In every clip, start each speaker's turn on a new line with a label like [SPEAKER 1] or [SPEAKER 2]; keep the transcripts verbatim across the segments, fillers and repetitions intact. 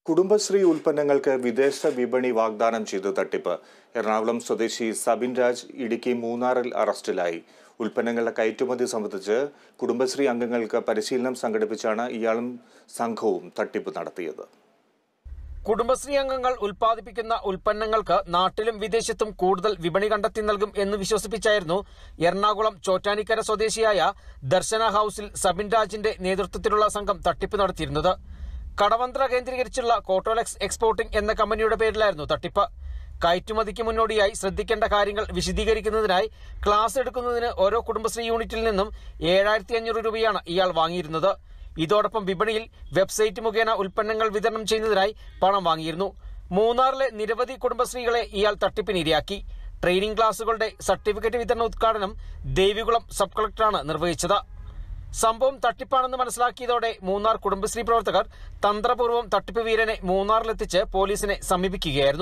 [SPEAKER 1] കുടുംബശ്രീ ഉൽപ്പന്നങ്ങൾക്ക് വിദേശ വിപണി വാഗ്ദാനം ചെയ്തു തട്ടിപ്പ്. എറണാകുളം സ്വദേശി സബിൻ രാജ് ഇടുക്കി മൂന്നാറിൽ അറസ്റ്റിലായി. ഉൽപ്പന്നങ്ങളുടെ കയറ്റുമതി സംബന്ധിച്ച് കുടുംബശ്രീ അംഗങ്ങൾക്ക് പരിശീലനം സംഘടിപ്പിച്ചാണ് ഇയാളും സംഘവും തട്ടിപ്പ് നടത്തിയത്.
[SPEAKER 2] കുടുംബശ്രീ അംഗങ്ങൾ ഉൽപ്പാദിപ്പിക്കുന്ന ഉൽപ്പന്നങ്ങൾക്ക് നാട്ടിലും വിദേശത്തും കൂടുതൽ വിപണി കണ്ടെത്തി നൽകും എന്ന് വിശ്വസിപ്പിച്ചായിരുന്നു എറണാകുളം ചോറ്റാനിക്കര സ്വദേശിയായ ദർശന ഹൌസിൽ സബിൻ രാജിന്റെ നേതൃത്വത്തിലുള്ള സംഘം തട്ടിപ്പ് നടത്തിയിരുന്നത്. കടവന്ത്ര കേന്ദ്രീകരിച്ചുള്ള കോട്ടോലെക്സ് എക്സ്പോർട്ടിംഗ് എന്ന കമ്പനിയുടെ പേരിലായിരുന്നു തട്ടിപ്പ്. കയറ്റുമതിക്ക് മുന്നോടിയായി ശ്രദ്ധിക്കേണ്ട കാര്യങ്ങൾ വിശദീകരിക്കുന്നതിനായി ക്ലാസ് എടുക്കുന്നതിന് ഓരോ കുടുംബശ്രീ യൂണിറ്റിൽ നിന്നും ഏഴായിരത്തി അഞ്ഞൂറ് രൂപയാണ് ഇയാൾ വാങ്ങിയിരുന്നത്. ഇതോടൊപ്പം വിപണിയിൽ വെബ്സൈറ്റ് മുഖേന ഉൽപ്പന്നങ്ങൾ വിതരണം ചെയ്യുന്നതിനായി പണം വാങ്ങിയിരുന്നു. മൂന്നാറിലെ നിരവധി കുടുംബശ്രീകളെ ഇയാൾ തട്ടിപ്പിനിരയാക്കി. ട്രെയിനിംഗ് ക്ലാസുകളുടെ സർട്ടിഫിക്കറ്റ് വിതരണ ഉദ്ഘാടനം ദേവികുളം സബ് കളക്ടറാണ് നിർവഹിച്ചത്. സംഭവം തട്ടിപ്പാണെന്ന് മനസ്സിലാക്കിയതോടെ മൂന്നാർ കുടുംബശ്രീ പ്രവർത്തകർ തന്ത്രപൂർവ്വം തട്ടിപ്പ് വീരനെ മൂന്നാറിലെത്തിച്ച് പോലീസിനെ സമീപിക്കുകയായിരുന്നു.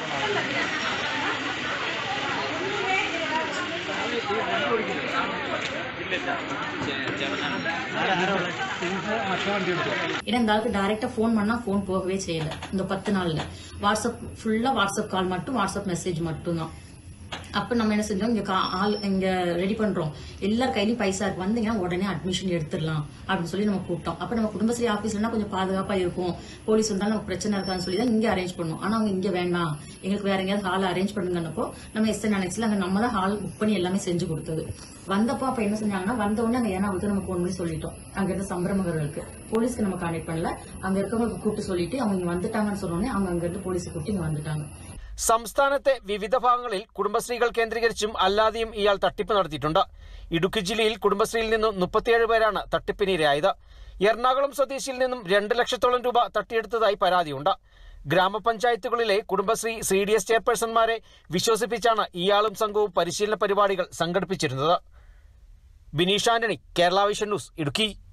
[SPEAKER 3] இந்த ஆளுக்கு டைரக்டா போன் பண்ணா போன் போகவே செய்யல. இந்த பத்து நாள்ல வாட்ஸ்அப் ஃபுல்லா வாட்ஸ்அப் கால் மட்டும், வாட்ஸ்அப் மெசேஜ் மட்டும் தான். அப்ப நம்ம என்ன செஞ்சோம், இங்க ஆள் இங்க ரெடி பண்றோம், எல்லார் கையிலயும் பைசா இருக்கு, வந்தீங்கன்னா உடனே அட்மிஷன் எடுத்துடலாம் அப்படின்னு சொல்லி நம்ம கூப்பிட்டோம். அப்ப நம்ம குடும்பஸ்ரீ ஆபீஸ்லன்னா கொஞ்சம் பாதுகாப்பா இருக்கும், போலீஸ் வந்தாலும் நமக்கு பிரச்சனை இருக்கான்னு சொல்லி தான் இங்க அரேஞ்ச் பண்ணோம். ஆனா அவங்க இங்க வேண்டாம், எங்களுக்கு வேற எங்கேயாவது ஹால் அரேஞ்ச் பண்ணுங்கன்னப்போ நம்ம எஸ்என் அனெக்ஸ்ல அங்க நம்ம தான் ஹால் புக் பண்ணி எல்லாமே செஞ்சு கொடுத்தது. வந்தப்போ அப்ப என்ன செஞ்சாங்கன்னா, வந்த உடனே அங்க ஏன்னா வந்து நம்ம போன் பண்ணி சொல்லிட்டோம், அங்க இருந்த சம்பிரமகர்களுக்கு போலீஸ்க்கு நம்ம கான்டாக்ட் பண்ணல, அங்க இருக்கவங்களுக்கு கூப்பிட்டு சொல்லிட்டு அவங்க இங்க வந்துட்டாங்கன்னு சொன்னோடனே அவங்க அங்க இருந்து போலீஸை கூப்பிட்டு இங்க வந்துட்டாங்க.
[SPEAKER 2] സംസ്ഥാനത്തെ വിവിധ ഭാഗങ്ങളിൽ കുടുംബശ്രീകൾ കേന്ദ്രീകരിച്ചും അല്ലാതെയും ഇയാൾ തട്ടിപ്പ് നടത്തിയിട്ടുണ്ട്. ഇടുക്കി ജില്ലയിൽ കുടുംബശ്രീയിൽ നിന്നും മുപ്പത്തിയേഴ് പേരാണ് തട്ടിപ്പിനിരയായത്. എറണാകുളം സ്വദേശിയിൽ നിന്നും രണ്ട് ലക്ഷത്തോളം രൂപ തട്ടിയെടുത്തതായി പരാതിയുണ്ട്. ഗ്രാമപഞ്ചായത്തുകളിലെ കുടുംബശ്രീ സി ഡി എസ് ചെയർപേഴ്സൺമാരെ വിശ്വസിപ്പിച്ചാണ് ഇയാളും സംഘവും പരിശീലന പരിപാടികൾ സംഘടിപ്പിച്ചിരുന്നത്. Bineesh Antony, Kerala vision news, Idukki.